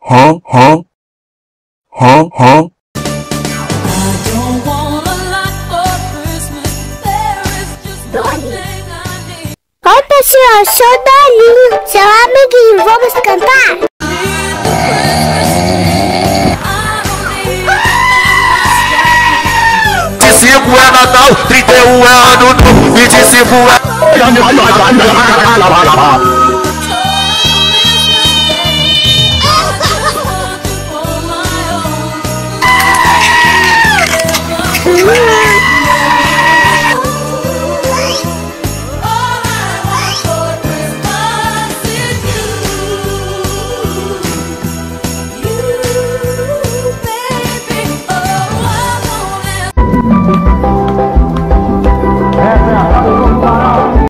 Oi pessoal, eu sou o Dolinho, seu amiguinho, vamos cantar? 25 é Natal, 31 é Ano Novo, 25 é...